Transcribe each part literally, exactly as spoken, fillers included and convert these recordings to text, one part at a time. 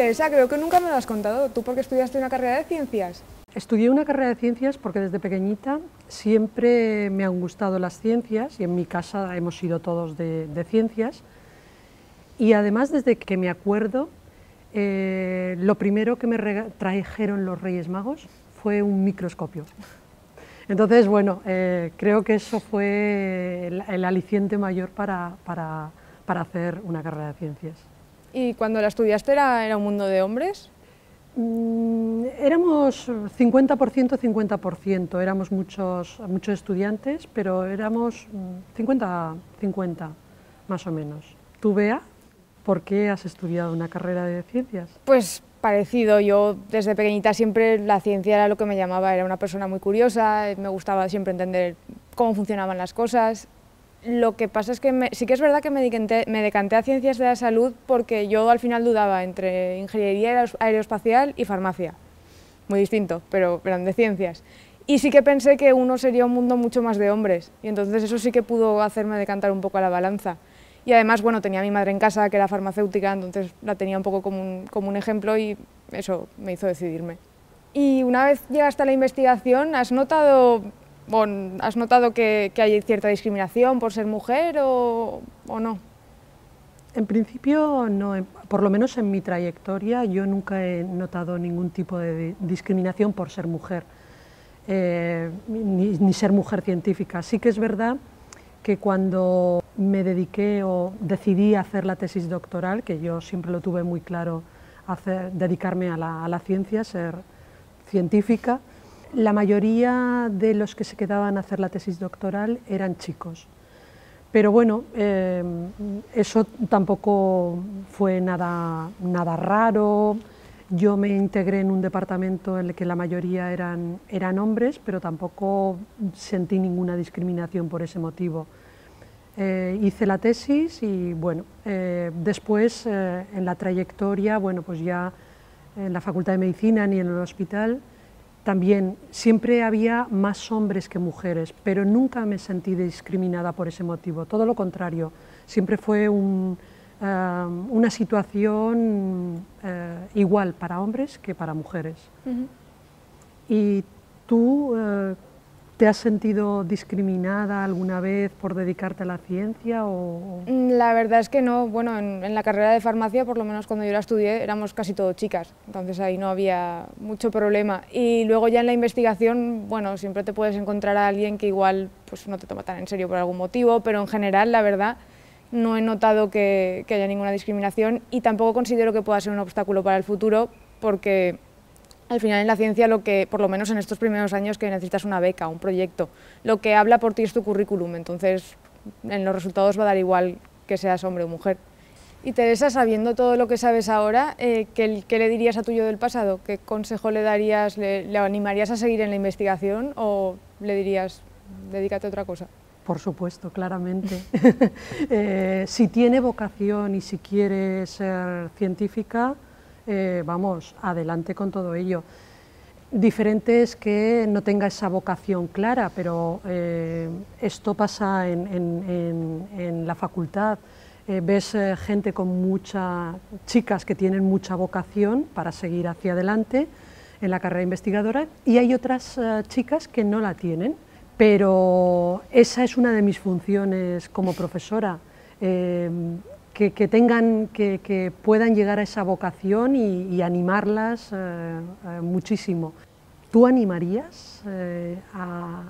Teresa, creo que nunca me lo has contado. ¿Tú por qué estudiaste una carrera de ciencias? Estudié una carrera de ciencias porque desde pequeñita siempre me han gustado las ciencias y en mi casa hemos sido todos de, de ciencias. Y además, desde que me acuerdo, eh, lo primero que me trajeron los Reyes Magos fue un microscopio. Entonces, bueno, eh, creo que eso fue el, el aliciente mayor para, para, para hacer una carrera de ciencias. ¿Y cuando la estudiaste era, era un mundo de hombres? Mm, éramos cincuenta por ciento, cincuenta por ciento, éramos muchos, muchos estudiantes, pero éramos cincuenta cincuenta, más o menos. ¿Tú, Bea, por qué has estudiado una carrera de ciencias? Pues parecido, yo desde pequeñita siempre la ciencia era lo que me llamaba, era una persona muy curiosa, me gustaba siempre entender cómo funcionaban las cosas. Lo que pasa es que me, sí que es verdad que me decanté, me decanté a ciencias de la salud porque yo al final dudaba entre ingeniería aeroespacial y farmacia. Muy distinto, pero eran de ciencias. Y sí que pensé que uno sería un mundo mucho más de hombres, y entonces eso sí que pudo hacerme decantar un poco a la balanza. Y además, bueno, tenía a mi madre en casa, que era farmacéutica, entonces la tenía un poco como un, como un ejemplo y eso me hizo decidirme. Y una vez llegaste a la investigación, ¿has notado, bueno, ¿has notado que, que hay cierta discriminación por ser mujer o, o no? En principio, no, por lo menos en mi trayectoria, yo nunca he notado ningún tipo de discriminación por ser mujer, eh, ni, ni ser mujer científica. Sí que es verdad que cuando me dediqué o decidí hacer la tesis doctoral, que yo siempre lo tuve muy claro, hacer, dedicarme a la, a la ciencia, ser científica, la mayoría de los que se quedaban a hacer la tesis doctoral eran chicos. Pero bueno, eh, eso tampoco fue nada, nada raro. Yo me integré en un departamento en el que la mayoría eran, eran hombres, pero tampoco sentí ninguna discriminación por ese motivo. Eh, hice la tesis y bueno, eh, después eh, en la trayectoria, bueno, pues ya en la Facultad de Medicina ni en el hospital, también siempre había más hombres que mujeres, pero nunca me sentí discriminada por ese motivo, todo lo contrario, siempre fue un, uh, una situación uh, igual para hombres que para mujeres. Uh-huh. ¿Y tú uh, te has sentido discriminada alguna vez por dedicarte a la ciencia? O... La verdad es que no. Bueno, en, en la carrera de farmacia, por lo menos cuando yo la estudié, éramos casi todo chicas, entonces ahí no había mucho problema. Y luego ya en la investigación, bueno, siempre te puedes encontrar a alguien que igual pues, no te toma tan en serio por algún motivo, pero en general, la verdad, no he notado que, que haya ninguna discriminación y tampoco considero que pueda ser un obstáculo para el futuro, porque al final en la ciencia, lo que, por lo menos en estos primeros años, que necesitas una beca, un proyecto, lo que habla por ti es tu currículum, entonces en los resultados va a dar igual que seas hombre o mujer. Y Teresa, sabiendo todo lo que sabes ahora, eh, ¿qué, ¿qué le dirías a tu yo del pasado? ¿Qué consejo le darías? ¿Le, le animarías a seguir en la investigación o le dirías, dedícate a otra cosa? Por supuesto, claramente. eh, si tiene vocación y si quiere ser científica, Eh, vamos, adelante con todo ello. Diferente es que no tenga esa vocación clara, pero eh, esto pasa en, en, en, en la facultad. Eh, ves eh, gente con mucha, chicas que tienen mucha vocación para seguir hacia adelante en la carrera investigadora y hay otras eh, chicas que no la tienen, pero esa es una de mis funciones como profesora. Eh, Que, que, tengan, que, que puedan llegar a esa vocación y, y animarlas eh, eh, muchísimo. ¿Tú animarías eh, a,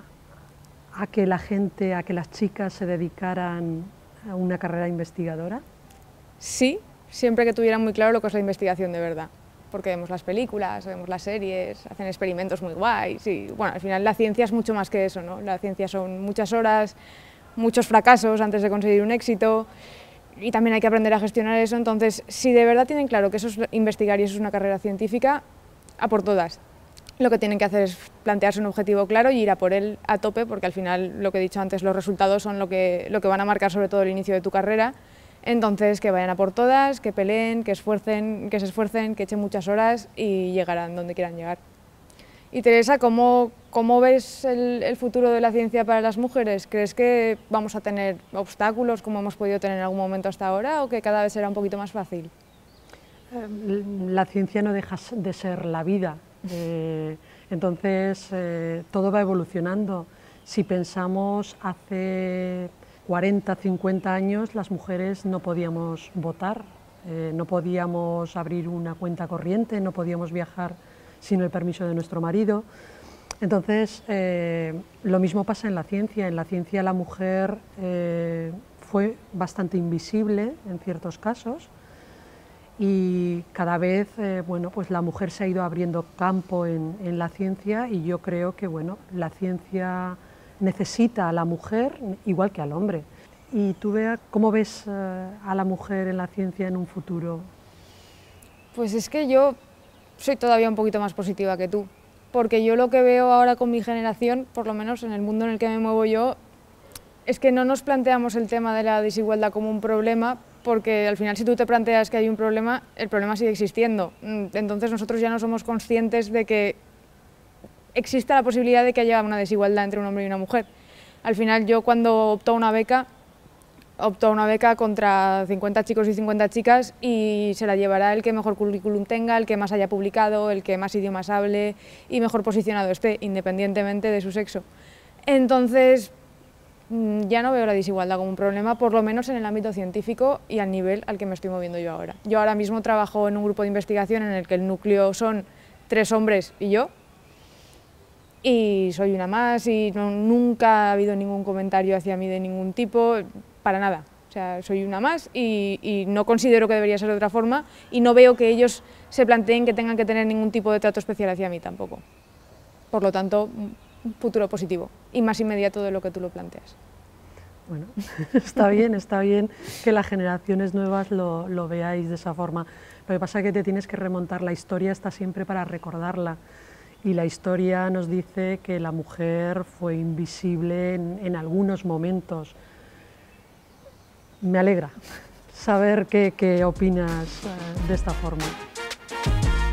a que la gente, a que las chicas se dedicaran a una carrera investigadora? Sí, siempre que tuvieran muy claro lo que es la investigación de verdad, porque vemos las películas, vemos las series, hacen experimentos muy guays y bueno, al final la ciencia es mucho más que eso, ¿no? La ciencia son muchas horas, muchos fracasos antes de conseguir un éxito. Y también hay que aprender a gestionar eso, entonces si de verdad tienen claro que eso es investigar y eso es una carrera científica, a por todas. Lo que tienen que hacer es plantearse un objetivo claro y ir a por él a tope, porque al final, lo que he dicho antes, los resultados son lo que, lo que van a marcar sobre todo el inicio de tu carrera, entonces que vayan a por todas, que peleen, que esfuercen, que se esfuercen, que echen muchas horas y llegarán donde quieran llegar. Y Teresa, ¿cómo, cómo ves el, el futuro de la ciencia para las mujeres? ¿Crees que vamos a tener obstáculos como hemos podido tener en algún momento hasta ahora o que cada vez será un poquito más fácil? la ciencia no deja de ser la vida, eh, entonces eh, todo va evolucionando. Si pensamos hace cuarenta, cincuenta años, las mujeres no podíamos votar, eh, no podíamos abrir una cuenta corriente, no podíamos viajar sin el permiso de nuestro marido. Entonces, eh, lo mismo pasa en la ciencia. En la ciencia la mujer eh, fue bastante invisible en ciertos casos, y cada vez eh, bueno, pues la mujer se ha ido abriendo campo en, en la ciencia, y yo creo que bueno, la ciencia necesita a la mujer igual que al hombre. ¿Y tú, Bea, cómo ves eh, a la mujer en la ciencia en un futuro? Pues es que yo soy todavía un poquito más positiva que tú, porque yo lo que veo ahora con mi generación, por lo menos en el mundo en el que me muevo yo, es que no nos planteamos el tema de la desigualdad como un problema, porque al final si tú te planteas que hay un problema, el problema sigue existiendo. Entonces nosotros ya no somos conscientes de que exista la posibilidad de que haya una desigualdad entre un hombre y una mujer. Al final yo cuando opto a una beca, opto a una beca contra cincuenta chicos y cincuenta chicas, y se la llevará el que mejor currículum tenga, el que más haya publicado, el que más idiomas hable y mejor posicionado esté, independientemente de su sexo. Entonces, ya no veo la desigualdad como un problema, por lo menos en el ámbito científico y al nivel al que me estoy moviendo yo ahora. Yo ahora mismo trabajo en un grupo de investigación en el que el núcleo son tres hombres y yo, y soy una más, y no, nunca ha habido ningún comentario hacia mí de ningún tipo, para nada. O sea, soy una más y, y no considero que debería ser de otra forma, y no veo que ellos se planteen que tengan que tener ningún tipo de trato especial hacia mí tampoco. Por lo tanto, un futuro positivo y más inmediato de lo que tú lo planteas. Bueno, está bien, está bien que las generaciones nuevas lo, lo veáis de esa forma. Lo que pasa es que te tienes que remontar, la historia está siempre para recordarla, y la historia nos dice que la mujer fue invisible en, en algunos momentos. Me alegra saber qué, qué opinas uh, de esta forma.